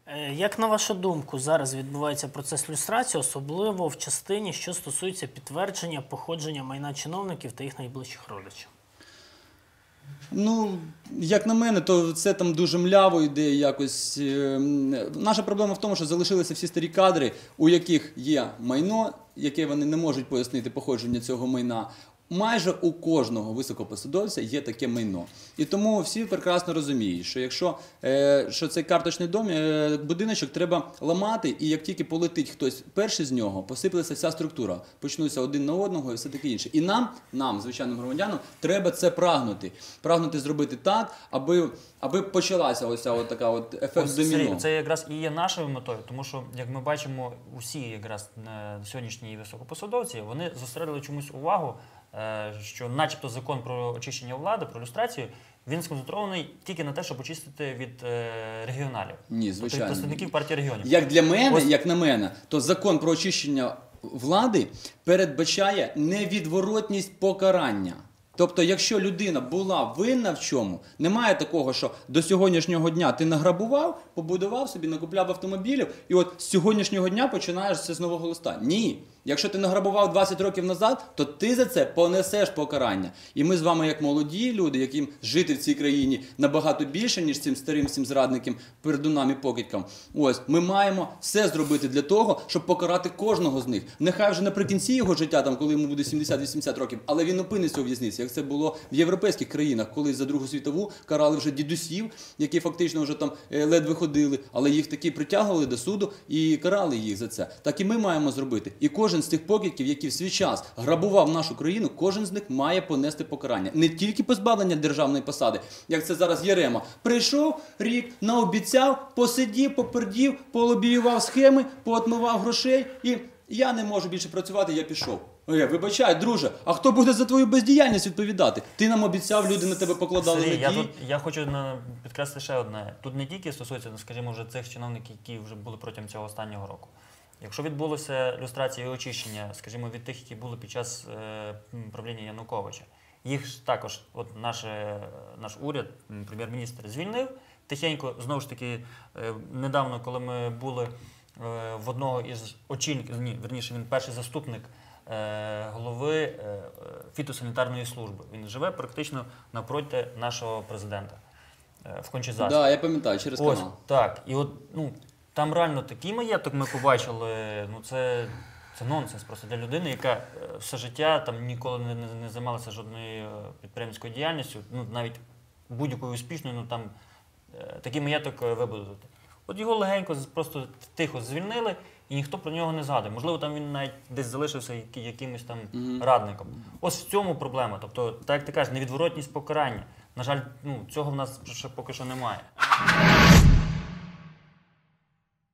Як на вашу думку, зараз відбувається процес люстрації, особливо в частині, що стосується підтвердження походження майна чиновників та їх найближчих родичів? Ну, як на мене, то це там дуже мляво йде якось. Наша проблема в тому, що залишилися всі старі кадри, у яких є майно, яке вони не можуть пояснити походження цього майна. Майже у кожного високопосадовця є таке майно. І тому всі прекрасно розуміють, що якщо цей карточний будиночок треба ламати, і як тільки полетить хтось перший з нього, посиплеться вся структура, почнуться один на одного і все таке інше. І нам, звичайним громадянам, треба це прагнути. Прагнути зробити так, аби почалася ось така ефект доміно. Це якраз і є нашою метою, тому що, як ми бачимо, усі якраз сьогоднішні високопосадовці, вони зосередили чомусь увагу, що начебто закон про очищення влади, про люстрацію, він сконцентрований тільки на те, щоб очистити від регіоналів. Ні, звичайно. Тобто від представників партії регіонів. Як для мене, як на мене, то закон про очищення влади передбачає невідворотність покарання. Тобто, якщо людина була винна в чому, немає такого, що до сьогоднішнього дня ти награбував, побудував собі, накупляв автомобілів, і от з сьогоднішнього дня починаєш це з нового листа. Ні. Якщо ти награбував 20 років назад, то ти за це понесеш покарання. І ми з вами, як молоді люди, яким жити в цій країні набагато більше, ніж цим старим всім зрадникам, пердунам і покидькам, ось, ми маємо все зробити для того, щоб покарати кожного з них. Нехай вже наприкінці його життя, там, коли йому буде 70-80 років, але він опиниться у в'язниці, як це було в європейських країнах, коли за Другу світову карали вже дідусів, які фактично вже там ледве ходили, але їх таки притягували до суду і карали їх за це. Так і ми маємо зробити. І кожен з тих покидьків, які в свій час грабував нашу країну, кожен з них має понести покарання. Не тільки позбавлення державної посади, як це зараз Ярема. Прийшов рік, наобіцяв, посидів, попердів, полобіював схеми, поотмивав грошей і я не можу більше працювати, я пішов. Вибачай, друже, а хто буде за твою бездіяльність відповідати? Ти нам обіцяв, люди на тебе покладали надії. Я хочу підкреслити ще одне. Тут не тільки стосується, скажімо, вже цих чиновників, які вже були протягом цього останнього року. Якщо відбулося люстрація і очищення, скажімо, від тих, які були під час правління Януковича, їх ж також наш уряд, прем'єр-міністр звільнив тихенько. Знову ж таки, недавно, коли ми були в одного із очільників, верніше, він перший заступник голови фітосанітарної служби. Він живе практично напроти нашого президента в Кончі-Заспі. Так, я пам'ятаю, через канал. Так, і от, там реально такий маєток ми побачили, це нонсенс просто для людини, яка все життя там ніколи не займалася жодною підприємницькою діяльністю, навіть будь-якою успішною, там такий маєток вибудувати. От його легенько, просто тихо звільнили, і ніхто про нього не згадує. Можливо, там він навіть десь залишився якимось там радником. Ось в цьому проблема. Тобто, так як ти кажеш, невідворотність покарання. На жаль, цього в нас ще поки що немає.